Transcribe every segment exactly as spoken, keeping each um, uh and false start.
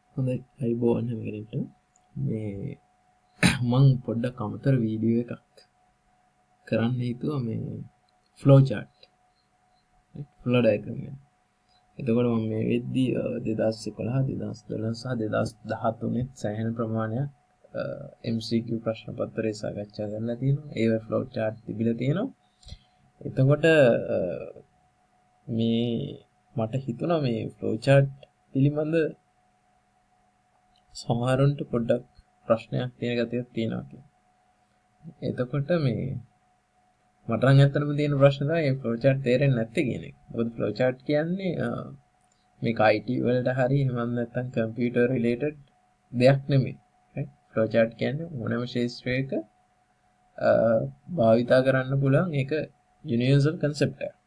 හොඳයි අයිබෝන් හැම කෙනෙක්ටම මේ මං පොඩ්ඩක් අමතර වීඩියෝ එකක් කරන්න හිතුවා මේ ෆ්ලෝ chart ෆ්ලෝ diagram එක. එතකොට මම මේ වෙද්දී දෙදාස් එකොළහ දෙදාස් දොළහ සහ දෙදාස් දහතුනේ සෑහෙන ප්‍රමාණයක් M C Q ප්‍රශ්න පත්‍රය සාකච්ඡා කරලා තියෙනවා. ඒ ෆ්ලෝ chart තිබිලා තියෙනවා. එතකොට මේ මට හිතුණා මේ ෆ්ලෝ chart පිළිබඳ සමහරුන්ට පොඩ්ඩක් ප්‍රශ්නයක් තියෙන ගතියක් තියෙනවා කියලා. එතකොට මේ මට නම් ඇත්තටම තියෙන ප්‍රශ්න තමයි මේ ෆ්ලෝ chart තේරෙන්නේ නැත්තේ කියන එක. මොකද ෆ්ලෝ chart කියන්නේ මේක I T වලට හරි එහෙම නැත්නම් කම්පියුටර් රිලේටඩ් දෙයක් නෙමෙයි. right? ෆ්ලෝ chart කියන්නේ ඕනෑම ශාස්ත්‍රයක භාවිතා කරන්න පුළුවන් ඒක යුනිවර්සල් කන්සෙප්ට් එකක්.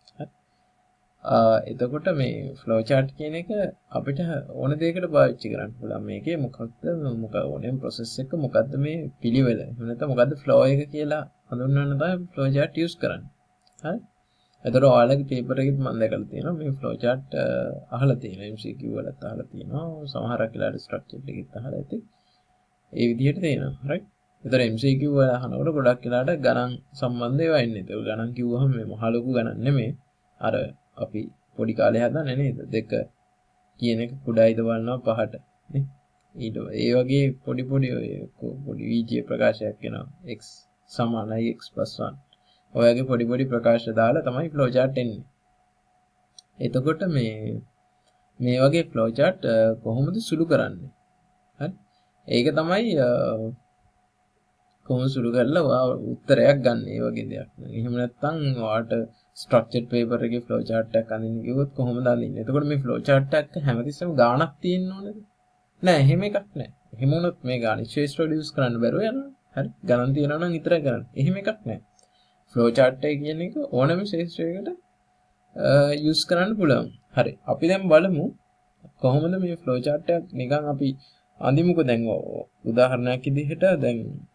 එතකොට මේ ෆ්ලෝ chart කියන එක අපිට ඕන දෙයකට පාවිච්චි කරන්න පුළුවන්. මේකේ මොකක්ද මොකක් ඕනෙම process එක මොකද්ද මේ පිළිවෙල. එහෙම නැත්නම් මොකද්ද flow එක කියලා හඳුන්වන්න තමයි ෆ්ලෝ chart use කරන්නේ. හරි? එතකොට ඔයාලගේ පේපර් එකෙත් මම දැකලා තියෙනවා මේ ෆ්ලෝ chart අහලා තියෙනවා. M C Q වලත් අහලා තියෙනවා. සමහරක් වෙලාවට ස්ට්‍රක්චර් එකෙත් අහලා ඇති. ඒ විදිහට තියෙනවා. right? එතකොට M C Q වල අහනකොට ගොඩක් වෙලාවට ගණන් සම්බන්ධ ඒවා එන්නේ. ඒක ගණන් කිව්වහම මේ මහ ලොකු ගණන් නෙමෙයි. අර අපි පොඩි කාලේ හදන්නේ නේද? දෙක කියන එක කුඩායිද බලනවා පහට නේ. ඊට ඒ වගේ පොඩි පොඩි ඔය පොඩි විජේ ප්‍රකාශයක් වෙනවා. x සමානයි x plus one. ඔයගේ පොඩි පොඩි ප්‍රකාශ දාලා තමයි ෆ්ලෝ chart එන්නේ. එතකොට මේ මේ වගේ ෆ්ලෝ chart කොහොමද සුළු කරන්නේ? හරි? ඒක තමයි කොහොමද සුළු කරලා ඔයා උත්තරයක් ගන්න. ඒ වගේ දෙයක්. එහෙම නැත්නම් ඔයාට ස්ට්‍රක්චර්ඩ් පේපර් එකේ ෆ්ලෝ chart එකක් අඳින්න කිව්වොත් කොහොමද අඳින්නේ? එතකොට මේ ෆ්ලෝ chart එක හැමතිස්සෙම ගාණක් තියෙන්න ඕනේද? නෑ, එහෙම එකක් නෑ. එහෙම වුණොත් මේ ගාණ ශාස්ත්‍ර වල යූස් කරන්න බැරුව යනවා. හරි? ගණන් තියනවා නම් විතරයි කරන්නේ. එහෙම එකක් නෑ. ෆ්ලෝ chart එක කියන එක ඕනෑම ශාස්ත්‍රයකට යූස් කරන්න පුළුවන්. හරි. අපි දැන් බලමු කොහොමද මේ ෆ්ලෝ chart එක නිකන් අපි අඳිමුකෝ. දැන් උදාහරණයක් විදිහට දැන්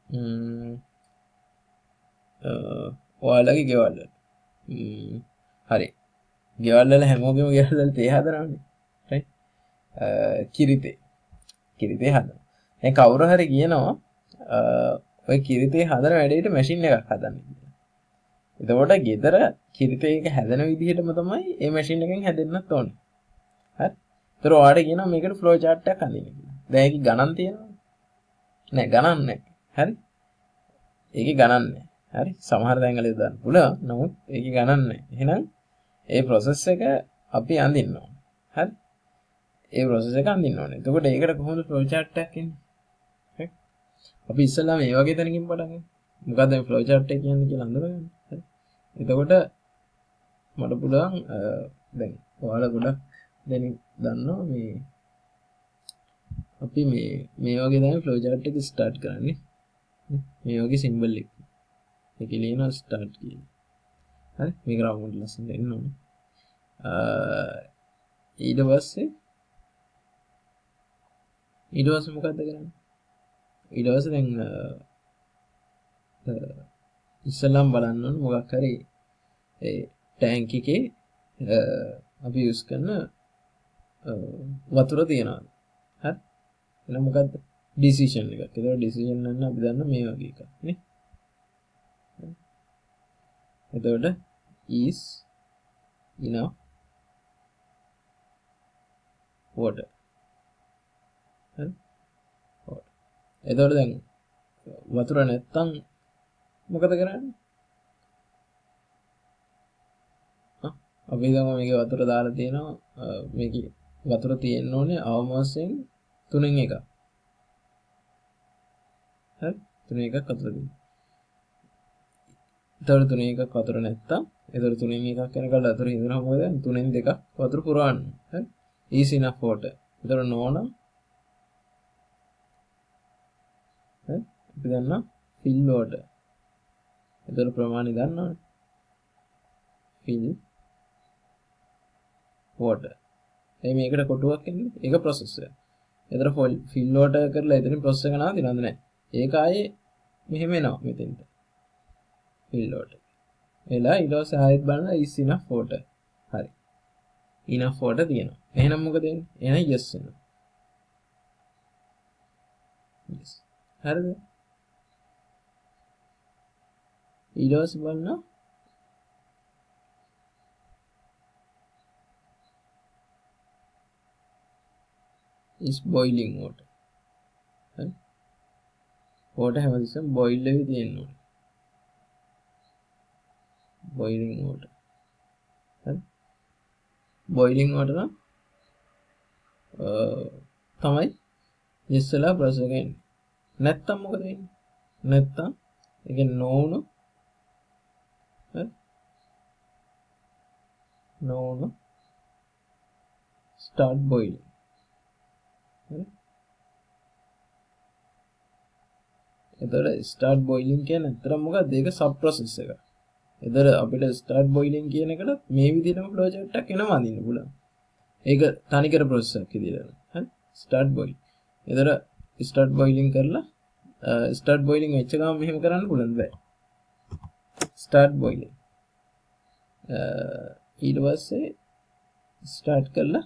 ඔයාලගේ ගෙවල් හරි. ගෙවල් වල හැමෝගෙම ගෙවල් වල තේ හදනවානේ. right? කිරිතේ. කිරිතේ හදනවා. දැන් කවුරු හරි කියනවා ඔය කිරිතේ හදන වැඩේට මැෂින් එකක් හදන්න කියලා. එතකොට ගෙදර කිරිතේ එක හැදෙන විදිහටම තමයි මේ මැෂින් එකෙන් හැදෙන්නත් ඕනේ. හරි? ඒතර ඔයාලට කියනවා මේකට ෆ්ලෝ chart එකක් අඳින්න කියලා. දැන් ඒකේ ගණන් තියෙනවද? නෑ, ගණන් නෑ. හරි? ඒකේ ගණන් නෑ. හරි? සමහර තැන්වල දාන්න පුළුවන්. නමුත් ඒකේ ගණන් නෑ. එහෙනම් ඒ process එක අපි අඳින්න ඕනේ. හරි? ඒ process එක අඳින්න ඕනේ. එතකොට ඒකට කොහොමද flow chart එකක් එන්නේ? හරි? අපි ඉස්සෙල්ලා මේ වගේ තැනකින් පටන් ගමු. මොකක්ද මේ flow chart එක කියන්නේ කියලා අඳුරගන්න. හරි? එතකොට මට පුළුවන් දැන් ඔයාලා ගොඩක් දැන් දන්නවා මේ අපි මේ මේ වගේ තමයි flow chart එක start කරන්නේ. මේ වගේ symbol එක. ඒක ලියනවා start කියලා. හරි? මේක රවුන්ඩ් ලස්සනට එන්න ඕනේ. ඊට පස්සේ ඊට පස්සේ මොකද්ද කරන්නේ? ඊට පස්සේ දැන් ඉස්සෙල්ලාම බලන්න ඕනේ මොකක් හරි ඒ ටැංක් එකේ අපි යූස් කරන වතුර තියනවා. හරි? එහෙනම් මොකද්ද? decision එකක්. ඒතකොට decision නම් අපි දන්න මේ වගේ එකක් නේ. එතකොට is enough water. හරි? එතකොට දැන් වතුර නැත්තම් මොකද කරන්නේ? හා අපි ගම මේකේ වතුර දාලා තියෙනවා. මේකේ වතුර තියෙන්න ඕනේ අවම වශයෙන් තුනෙන් එකක්. හරි? තුනෙන් එකක් වතුර තියෙනවා. එතකොට තුනෙන් එකක් වතුර නැත්තම් එතකොට තුනෙන් එකක් වෙනකල් වතුර ඉඳලා මොකද තුනෙන් දෙකක් වතුර පුරවන්න. හරි? is enough water. එතකොට නෝන හරි? අපි දන්නා fill water. එතකොට ප්‍රමාණය දන්නවනේ. fill water. එයි මේකට කොටුවක් එන්නේ. ඒක process එක. එතකොට fill water කරලා එතනින් process එක නවතිනවද නැහැ. ඒක ආයේ මෙහෙම එනවා මෙතෙන්ට. fill water. එලා ඊට පස්සේ ආයෙත් බලන්න is enough water. හරි. enough water තියෙනවා. එහෙනම් මොකද වෙන්නේ? එහෙනම් yes වෙනවා. Angeles. හරිද? ඊට පස්සේ බලන්න is boiling water. හරි? water හැමතිස්සෙම boil වෙවි තියෙන්න ඕනේ. boiling water. හරි? boiling water නම් තමයි ඉස්සලා ප්‍රොසෙස් එක එන්නේ. නැත්තම් මොකද වෙන්නේ? නැත්තම් ඒක නොවුණු හරි? නොවුණු start boiling. හරි? එතකොට start boiling කියන්නේ අතර මොකක්ද? ඒක sub process එක. එතකොට අපිට start boiling කියන එකට මේ විදිහටම flow chart එකක් එනවා අදින්න පුළුවන්. ඒක තනිකර process එකක් විදිහට. හරි? start boiling. එතකොට start boiling කරලා start boiling වෙච්ච ගමන් මෙහෙම කරන්න පුළුවන් බෑ. start boiling. ඊට පස්සේ start කරලා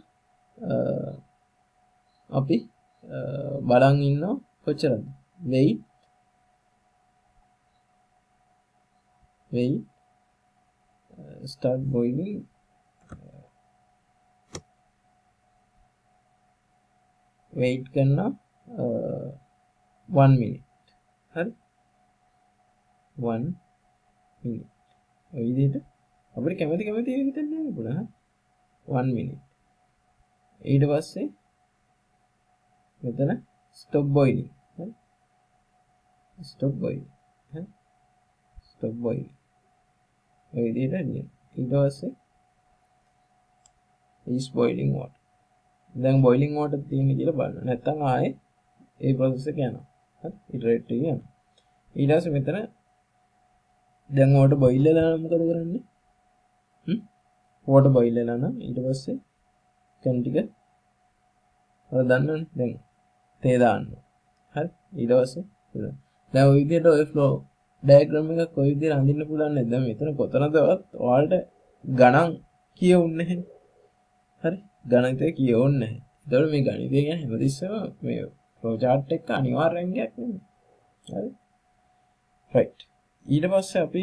අපි බලන් ඉන්නවා කොච්චරද? wait wait start boiling wait කරනවා one minute. හරි? one minute. ඔය විදිහට අපිට කැමති කැමති ඒක හිතන්න යන්න පුළුවන්. one minute. ඊට පස්සේ මෙතන stop boiling. හරි? stop boiling. හරි? stop boiling. ඔය විදිහට ලියන්න. ඊට පස්සේ is boiling water. දැන් boiling water තියෙන කියලා බලන්න. නැත්තම් ආයේ ඒ process එක යනවා. හරි? iterate එක යනවා. ඊට පස්සේ මෙතන දැන් water boil වෙලා නම් මොකද කරන්නේ? හ්ම්? water boil වෙලා නම් ඊට පස්සේ කන් ටික ඔය දන්නවනේ දැන් තේ දාන්න. හරි? ඊට පස්සේ දැන් ඔය විදිහට ඔය flow diagram එකක් ඔය විදිහට අඳින්න පුළුවන් නේද? දැන් මෙතන කොතනදවත් ඔයාලට ගණන් කියවුන්නේ නැහැ. හරි? ගණිතය කියවුන්නේ නැහැ. ඒතකොට මේ ගණිතය කියන්නේ හැමතිස්සෙම මේ flow chart එක අනිවාර්යෙන් ගයක් නෙමෙයි. හරි? right. ඊට පස්සේ අපි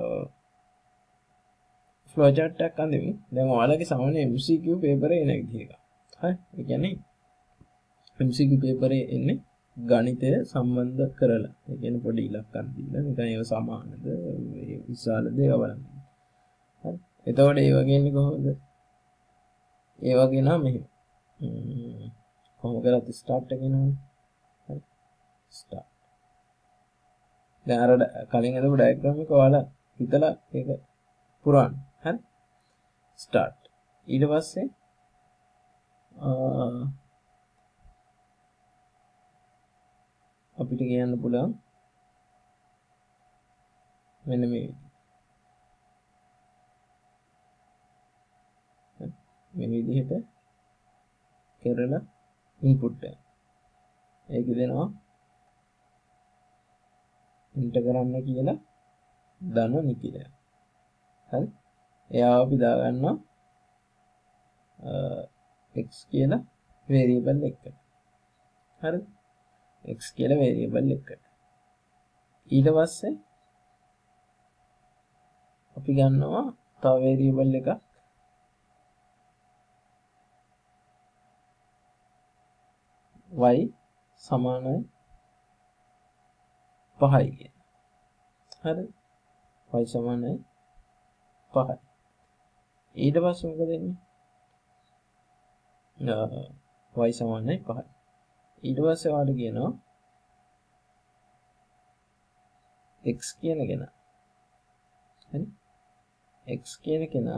flow chart එකක් අඳිමු. දැන් ඔයාලගේ සාමාන්‍ය M C Q paper එක එන විදිහ එක. හරි? ඒ කියන්නේ M C Q paper එකේ එන්නේ ගණිතය සම්බන්ධ කරලා. ඒ කියන්නේ පොඩි ඉලක්කම් දීලා නිකන් ඒව සමානද විශාලද ඒවා බලන්න. හරි? එතකොට ඒ වගේ ඉන්නේ කොහොමද? ඒ වගේ නම් මෙහෙම. කොහොම කරත් start එක එනවනේ. හරි? start. දැන් අර කලින් හදපු diagram එක ඔයාලා හිතලා ඒක පුරවන්න. හරි? start. ඊට පස්සේ අපිට කියන්න පුළුවන් මෙන්න මේ මේ විදිහට කරලා ඉන්පුට් එක. ඒක දෙනවා එන්ටර් කරන්න කියලා දන නිකිල. හරි? එයාව අපි දාගන්නවා x කියලා variable එකකට. හරි? x කියලා variable එකකට. ඊට පස්සේ අපි ගන්නවා තව variable එකක් y සමානයි පහයි කියන. හරි? y සමානයි පහයි. ඊට පස්සේ මොකද වෙන්නේ? y සමානයි පහයි. ඊට පස්සේ ඔයාලට කියනවා x කියන කෙනා. හරි? x කියන කෙනා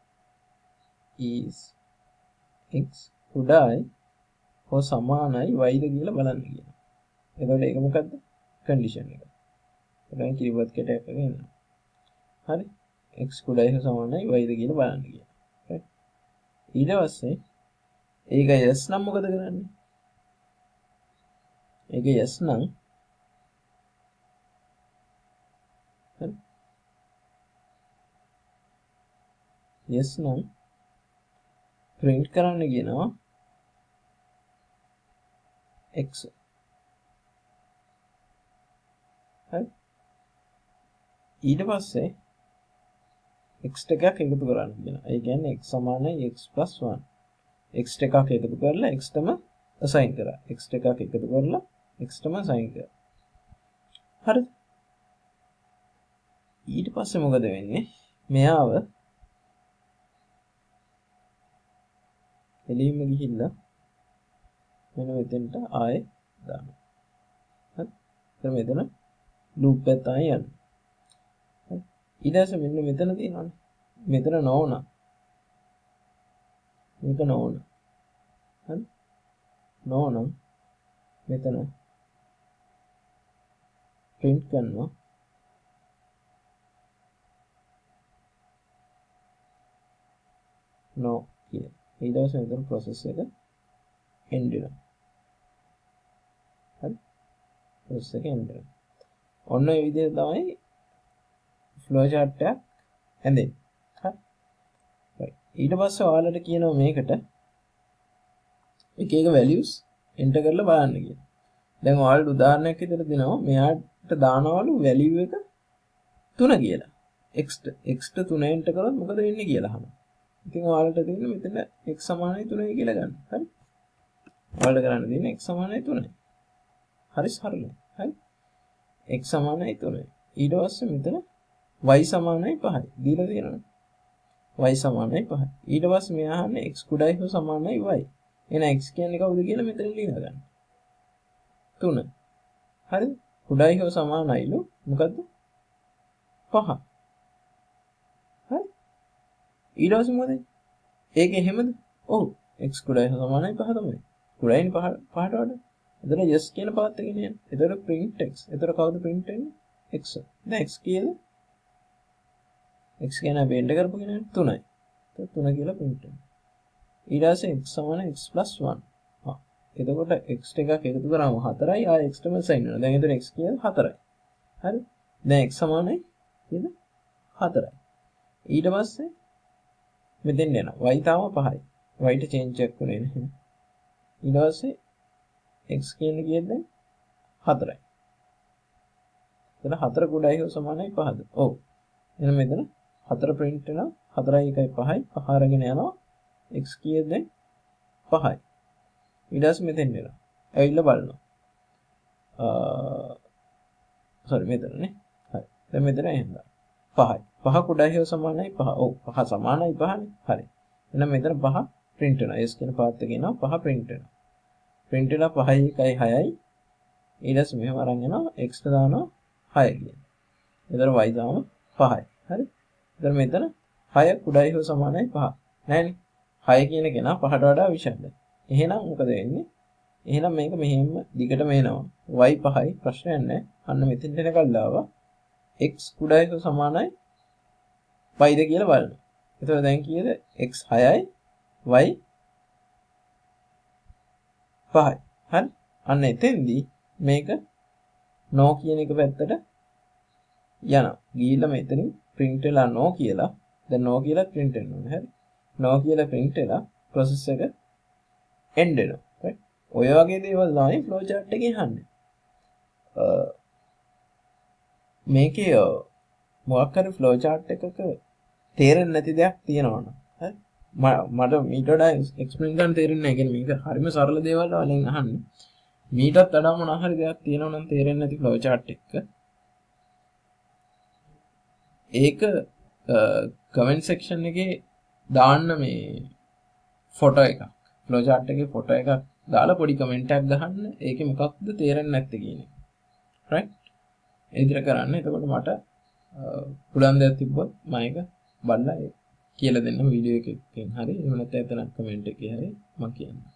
is x උඩයි හෝ සමානයි y ද කියලා බලන්න කියනවා. එතකොට ඒක මොකද්ද? condition එක. එතකොට කිරිවත් කැටයක් ගන්නවා. හරි? x උඩයි හෝ සමානයි y ද කියලා බලන්න කියනවා. හරි? ඊට පස්සේ ඒක yes නම් මොකද කරන්නේ? ඒක yes නම් හරි? yes නම් print කරන්න කියනවා x ඊට පස්සේ x එකක් එකතු කරන්න කියනවා. ඒ කියන්නේ x සමානයි x plus one. x එකක් එකතු කරලා x තම assign කරා. x එකක් එකතු කරලා x තම assign කරා. හරිද? ඊට පස්සේ මොකද වෙන්නේ? මෙයාව එළියම ගිහිල්ලා මෙන්න මෙතෙන්ට ආයෙ දානවා. හරි? ඊට මෙතන loop එක තමයි යන්නේ. හරි? ඊට පස්සේ මෙන්න මෙතන තියෙනවානේ. මෙතන නොවුණා. මේක නොවුණා. හරි? නොවුණා මෙතන print කරනවා. no here. ඊට පස්සේ මෙතන process එක end වෙනවා. හරි? process එක end වෙනවා. ඔන්න ඒ විදිහට තමයි flow chart එක හැදෙන්නේ. හරි? right. ඊට පස්සේ ඔයාලට කියනවා මේකට එක එක values enter කරලා බලන්න කියලා. දැන් ඔයාලට උදාහරණයක් විදිහට දෙනවා මෙයාට දානවලු value එක three කියලා. x x three enter කරොත් මොකද වෙන්නේ කියලා අහනවා. ඉතින් ඔයාලට තියෙන්නේ මෙතන x සමානයි three කියලා ගන්න. හරි? ඔයාලට කරන්න තියෙන්නේ x සමානයි three. හරි සරලයි. හරි? x සමානයි three. ඊට පස්සේ මෙතන y සමානයි five. දීලා තියෙනවනේ. y සමානයි five. ඊට පස්සේ මෙයා අහන්නේ x කුඩායි හෝ සමානයි y. එහෙනම් x කියන්නේ කවුද කියලා මෙතන ලියලා ගන්න. three. හරිද? කුඩායි හෝ සමානයිලු මොකද්ද? five. හරි? ඊට පස්සේ මොකද? ඒක එහෙමද? ඔව්. x කුඩායි හෝ සමානයි five තමයි. කුඩායිනේ five five වඩා. එතන yes කියන පාත් එකේ නේද? එතන print x. එතන කවුද print වෙන්නේ? x. දැන් x කීයද? x කියන අපි එන්ටර් කරපු කෙනා three. ඒක three කියලා print වෙනවා. ඊට පස්සේ x සමාන x plus one. හා. එතකොට x එකක් එකතු කරාම fourයි ආයෙ x තමයි sign වෙනවා. දැන් එතන x කියන්නේ fourයි. හරි? දැන් x සමානයි කීයද? fourයි. ඊට පස්සේ මෙතෙන් යනවා. y තාම fiveයි. y ට change එකක් උනේ නැහැ. ඊට පස්සේ x කියන්නේ කීයද දැන්? fourයි. එතන four කුඩායි හෝ සමානයි fiveද? ඔව්. එහෙනම් මෙතන four print වෙනවා. fourයි එකයි fiveයි. five අරගෙන යනවා. x කීයද දැන්? fiveයි. ඊට පස්සේ මෙතෙන් එනවා. ඇවිල්ලා බලනවා. අ sorry මෙතන නේ. හරි. දැන් මෙතන එහෙම. fiveයි. five කුඩායි හෝ සමානයි five. ඔව්. five සමානයි fiveනේ. හරි. එහෙනම් මෙතන five print වෙනවා. s කියන පාත් එකේ එනවා five print වෙනවා. print වෙලා five එකයි sixයි. ඊට පස්සේ මෙහෙම අරන් යනවා x ට දානවා six කියන. එතන y දාම fiveයි. හරි? එතන මෙතන six කුඩායි හෝ සමානයි five. නෑනේ. six කියන කෙනා five ට වඩා විශාලයි. එහෙනම් මොකද වෙන්නේ? එහෙනම් මේක මෙහෙම දිගටම එනවා. y fiveයි ප්‍රශ්නයක් නෑ. අන්න මෙතෙන්ට එනකල් ආවා. x කුඩායි හෝ සමානයි fiveද කියලා බලනවා. එතකොට දැන් කීයද? x sixයි y five. හරි? අන්න එතෙන්දී මේක no කියන එක පැත්තට යනවා. ගිහිල්ලා මෙතනින් print වෙලා no කියලා. දැන් no කියලා print වෙන්න ඕනේ. හරි? no කියලා print වෙලා process එක end වෙනවා. right? ඔය වගේ දේවල් තමයි flow chart එකේ අහන්නේ. මේකේ මොකක් හරි flow chart එකක තේරෙන්නේ නැති දෙයක් තියෙනවා නේද? හරි? මට මීට වඩා explain කරන්න තේරෙන්නේ නැහැ. කියන්නේ මේක හරිම සරල දේවල් වලින් අහන්නේ. මීටත් වඩා මොනවා හරි දෙයක් තියෙනවා නම් තේරෙන්නේ නැති flow chart එක. ඒක comment section එකේ දාන්න මේ photo එකක්. flow chart එකේ photo එකක් දාලා පොඩි comment එකක් ගහන්න. ඒකේ මොකක්ද තේරෙන්නේ නැත්තේ කියන එක. right? ඒ විදිහට කරන්න. එතකොට මට පුළුවන් දෙයක් තිබ්බොත් මම ඒක බලලා කියලා දෙන්න වීඩියෝ එකකින් හරි එහෙම නැත්නම් එතන comment එකේ හරි මම කියන්නම්.